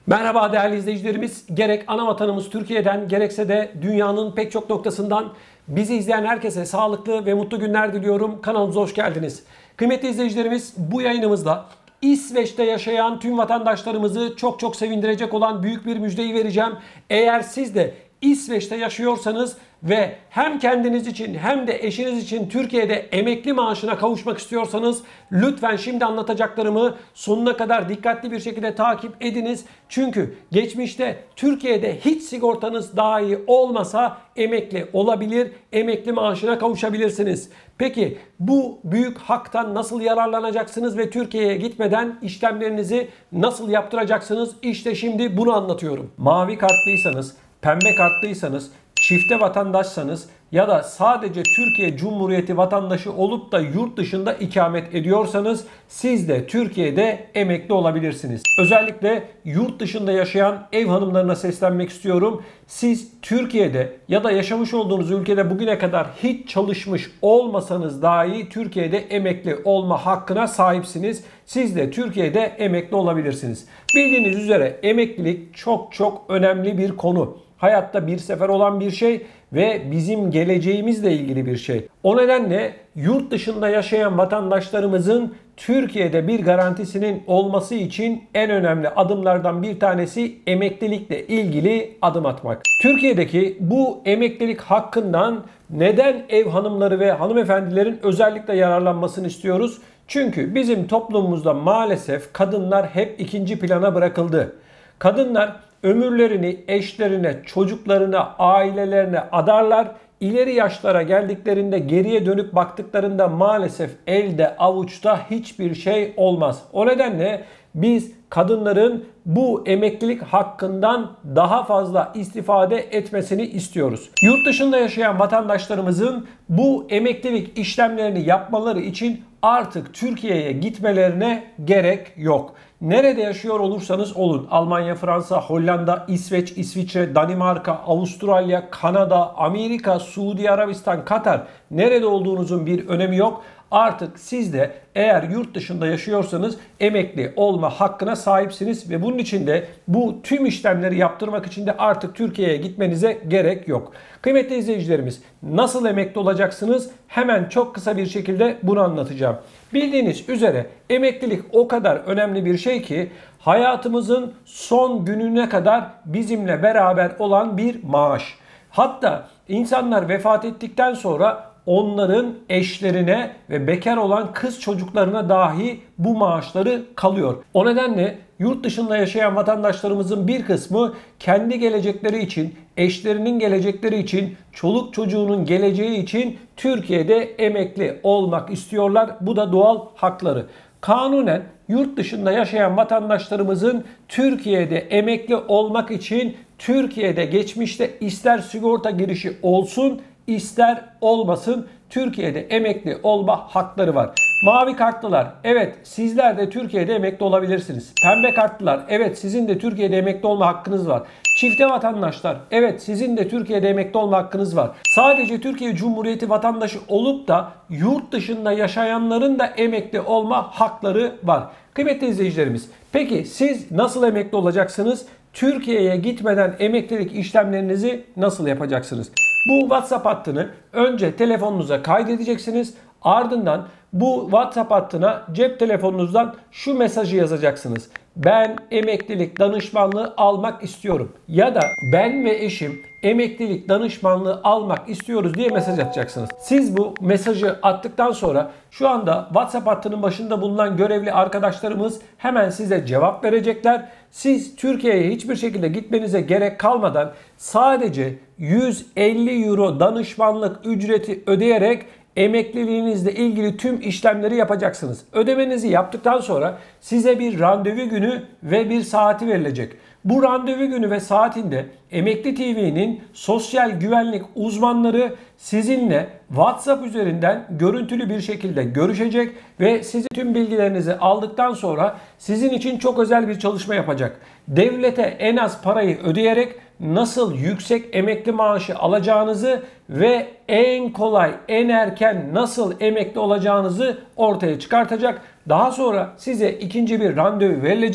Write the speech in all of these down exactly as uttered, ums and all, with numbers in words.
Merhaba değerli izleyicilerimiz. Gerek ana vatanımız Türkiye'den gerekse de dünyanın pek çok noktasından bizi izleyen herkese sağlıklı ve mutlu günler diliyorum. Kanalımıza hoş geldiniz. Kıymetli izleyicilerimiz, bu yayınımızda İsveç'te yaşayan tüm vatandaşlarımızı çok çok sevindirecek olan büyük bir müjdeyi vereceğim. Eğer siz de İsveç'te yaşıyorsanız ve hem kendiniz için hem de eşiniz için Türkiye'de emekli maaşına kavuşmak istiyorsanız lütfen şimdi anlatacaklarımı sonuna kadar dikkatli bir şekilde takip ediniz. Çünkü geçmişte Türkiye'de hiç sigortanız dahi olmasa emekli olabilir, emekli maaşına kavuşabilirsiniz. Peki bu büyük haktan nasıl yararlanacaksınız ve Türkiye'ye gitmeden işlemlerinizi nasıl yaptıracaksınız? İşte şimdi bunu anlatıyorum. Mavi kartlıysanız, pembe kartlıysanız, çifte vatandaşsanız ya da sadece Türkiye Cumhuriyeti vatandaşı olup da yurt dışında ikamet ediyorsanız siz de Türkiye'de emekli olabilirsiniz. Özellikle yurt dışında yaşayan ev hanımlarına seslenmek istiyorum. Siz Türkiye'de ya da yaşamış olduğunuz ülkede bugüne kadar hiç çalışmış olmasanız dahi Türkiye'de emekli olma hakkına sahipsiniz. Siz de Türkiye'de emekli olabilirsiniz. Bildiğiniz üzere emeklilik çok çok önemli bir konu. Hayatta bir sefer olan bir şey ve bizim geleceğimizle ilgili bir şey. O nedenle yurt dışında yaşayan vatandaşlarımızın Türkiye'de bir garantisinin olması için en önemli adımlardan bir tanesi emeklilikle ilgili adım atmak. Türkiye'deki bu emeklilik hakkından neden ev hanımları ve hanımefendilerin özellikle yararlanmasını istiyoruz? Çünkü bizim toplumumuzda maalesef kadınlar hep ikinci plana bırakıldı. Kadınlar ömürlerini eşlerine, çocuklarına, ailelerine adarlar. İleri yaşlara geldiklerinde, geriye dönüp baktıklarında maalesef elde avuçta hiçbir şey olmaz. O nedenle biz kadınların bu emeklilik hakkından daha fazla istifade etmesini istiyoruz. Yurt dışında yaşayan vatandaşlarımızın bu emeklilik işlemlerini yapmaları için artık Türkiye'ye gitmelerine gerek yok. Nerede yaşıyor olursanız olun, Almanya, Fransa, Hollanda, İsveç, İsviçre, Danimarka, Avustralya, Kanada, Amerika, Suudi Arabistan, Katar, nerede olduğunuzun bir önemi yok. Artık siz de eğer yurt dışında yaşıyorsanız emekli olma hakkına sahipsiniz ve bunun için de bu tüm işlemleri yaptırmak için de artık Türkiye'ye gitmenize gerek yok. Kıymetli izleyicilerimiz, nasıl emekli olacaksınız? Hemen çok kısa bir şekilde bunu anlatacağım. Bildiğiniz üzere emeklilik o kadar önemli bir şey ki hayatımızın son gününe kadar bizimle beraber olan bir maaş. Hatta insanlar vefat ettikten sonra onların eşlerine ve bekar olan kız çocuklarına dahi bu maaşları kalıyor. O nedenle yurt dışında yaşayan vatandaşlarımızın bir kısmı kendi gelecekleri için, eşlerinin gelecekleri için, çoluk çocuğunun geleceği için Türkiye'de emekli olmak istiyorlar. Bu da doğal hakları. Kanunen yurt dışında yaşayan vatandaşlarımızın Türkiye'de emekli olmak için Türkiye'de geçmişte ister sigorta girişi olsun, İster olmasın Türkiye'de emekli olma hakları var. Mavi kartlılar, evet sizler de Türkiye'de emekli olabilirsiniz. Pembe kartlılar, evet sizin de Türkiye'de emekli olma hakkınız var. Çifte vatandaşlar, evet sizin de Türkiye'de emekli olma hakkınız var. Sadece Türkiye Cumhuriyeti vatandaşı olup da yurt dışında yaşayanların da emekli olma hakları var. Kıymetli izleyicilerimiz, peki siz nasıl emekli olacaksınız? Türkiye'ye gitmeden emeklilik işlemlerinizi nasıl yapacaksınız? Bu WhatsApp hattını önce telefonunuza kaydedeceksiniz. Ardından bu WhatsApp hattına cep telefonunuzdan şu mesajı yazacaksınız. Ben emeklilik danışmanlığı almak istiyorum. Ya da ben ve eşim emeklilik danışmanlığı almak istiyoruz diye mesaj atacaksınız. Siz bu mesajı attıktan sonra şu anda WhatsApp hattının başında bulunan görevli arkadaşlarımız hemen size cevap verecekler. Siz Türkiye'ye hiçbir şekilde gitmenize gerek kalmadan sadece yüz elli euro danışmanlık ücreti ödeyerek emekliliğinizle ilgili tüm işlemleri yapacaksınız. Ödemenizi yaptıktan sonra size bir randevu günü ve bir saati verilecek. Bu randevu günü ve saatinde Emekli T V'nin sosyal güvenlik uzmanları sizinle WhatsApp üzerinden görüntülü bir şekilde görüşecek ve sizin tüm bilgilerinizi aldıktan sonra sizin için çok özel bir çalışma yapacak. Devlete en az parayı ödeyerek nasıl yüksek emekli maaşı alacağınızı ve en kolay, en erken nasıl emekli olacağınızı ortaya çıkartacak. Daha sonra size ikinci bir randevu verilecek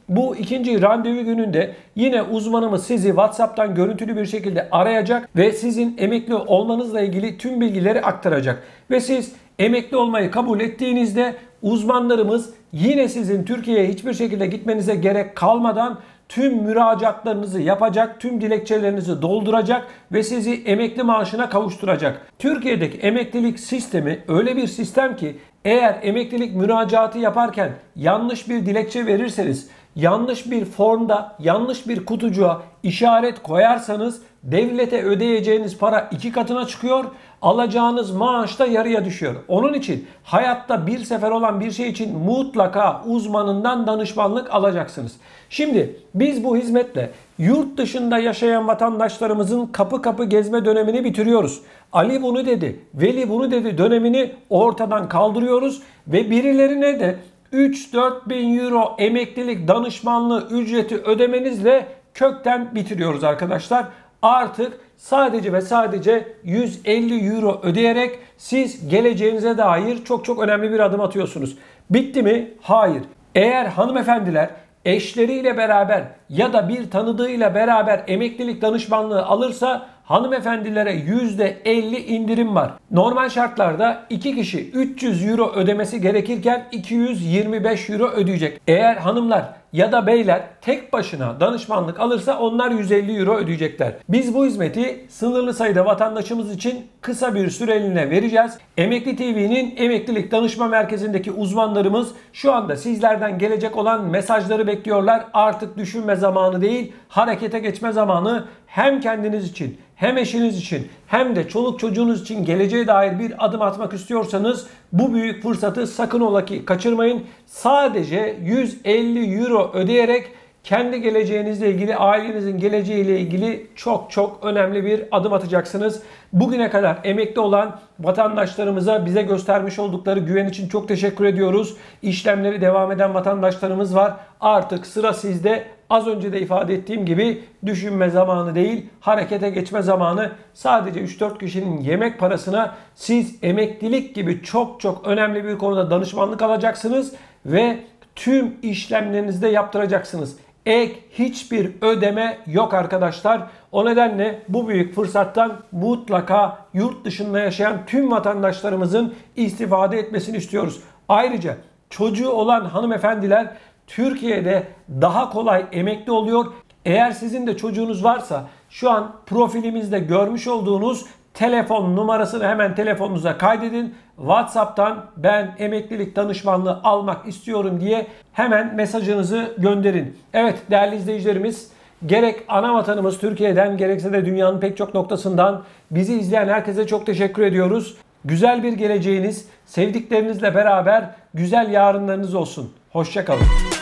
Bu ikinci randevu gününde yine uzmanımız sizi WhatsApp'tan görüntülü bir şekilde arayacak ve sizin emekli olmanızla ilgili tüm bilgileri aktaracak. Ve siz emekli olmayı kabul ettiğinizde uzmanlarımız yine sizin Türkiye'ye hiçbir şekilde gitmenize gerek kalmadan tüm müracaatlarınızı yapacak, tüm dilekçelerinizi dolduracak ve sizi emekli maaşına kavuşturacak. Türkiye'deki emeklilik sistemi öyle bir sistem ki eğer emeklilik müracaatı yaparken yanlış bir dilekçe verirseniz, yanlış bir formda, yanlış bir kutucuğa işaret koyarsanız devlete ödeyeceğiniz para iki katına çıkıyor, alacağınız maaş da yarıya düşüyor. Onun için hayatta bir sefer olan bir şey için mutlaka uzmanından danışmanlık alacaksınız. Şimdi biz bu hizmetle yurt dışında yaşayan vatandaşlarımızın kapı kapı gezme dönemini bitiriyoruz. Ali bunu dedi, Veli bunu dedi dönemini ortadan kaldırıyoruz ve birilerine de üç dört bin euro emeklilik danışmanlığı ücreti ödemenizle kökten bitiriyoruz arkadaşlar. Artık sadece ve sadece yüz elli euro ödeyerek siz geleceğinize dair çok çok önemli bir adım atıyorsunuz. Bitti mi? Hayır. Eğer hanımefendiler eşleriyle beraber ya da bir tanıdığıyla beraber emeklilik danışmanlığı alırsa hanımefendilere yüzde elli indirim var. Normal şartlarda iki kişi üç yüz euro ödemesi gerekirken iki yüz yirmi beş euro ödeyecek. Eğer hanımlar ya da beyler tek başına danışmanlık alırsa onlar yüz elli euro ödeyecekler. Biz bu hizmeti sınırlı sayıda vatandaşımız için kısa bir süreliğine vereceğiz. Emekli T V'nin emeklilik danışma merkezindeki uzmanlarımız şu anda sizlerden gelecek olan mesajları bekliyorlar. Artık düşünme zamanı değil, harekete geçme zamanı. Hem kendiniz için, hem eşiniz için, hem de çoluk çocuğunuz için geleceğe dair bir adım atmak istiyorsanız bu büyük fırsatı sakın ola ki kaçırmayın. Sadece yüz elli euro ödeyerek kendi geleceğinizle ilgili, ailenizin geleceğiyle ilgili çok çok önemli bir adım atacaksınız. Bugüne kadar emekli olan vatandaşlarımıza bize göstermiş oldukları güven için çok teşekkür ediyoruz. İşlemleri devam eden vatandaşlarımız var. Artık sıra sizde. Az önce de ifade ettiğim gibi düşünme zamanı değil, harekete geçme zamanı. Sadece üç dört kişinin yemek parasına siz emeklilik gibi çok çok önemli bir konuda danışmanlık alacaksınız ve tüm işlemlerinizi de yaptıracaksınız. Ek hiçbir ödeme yok arkadaşlar. O nedenle bu büyük fırsattan mutlaka yurt dışında yaşayan tüm vatandaşlarımızın istifade etmesini istiyoruz. Ayrıca çocuğu olan hanımefendiler Türkiye'de daha kolay emekli oluyor. Eğer sizin de çocuğunuz varsa şu an profilimizde görmüş olduğunuz telefon numarasını hemen telefonunuza kaydedin. WhatsApp'tan ben emeklilik danışmanlığı almak istiyorum diye hemen mesajınızı gönderin. Evet değerli izleyicilerimiz, gerek ana vatanımız Türkiye'den gerekse de dünyanın pek çok noktasından bizi izleyen herkese çok teşekkür ediyoruz. Güzel bir geleceğiniz, sevdiklerinizle beraber güzel yarınlarınız olsun. Hoşça kalın.